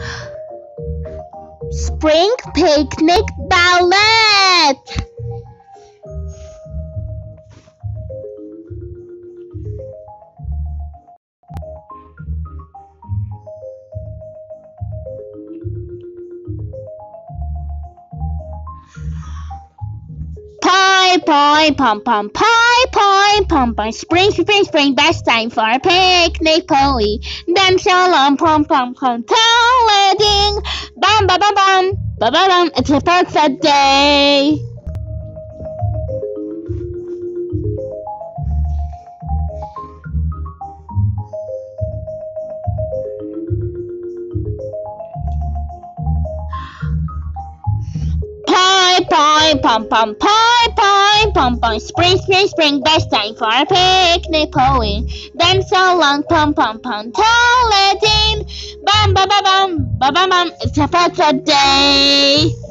Spring picnic ballet. Pie, pom pom, pie, pom pom. Spring, best time for a picnic, Polly. Dance along, pom pom, ding. Bam, ba bam, it's a perfect day. Pie, pom pom, spring, best time for a picnic, Polly. Dance along, pom pom, ding. Bam, ba bam, it's a perfect day.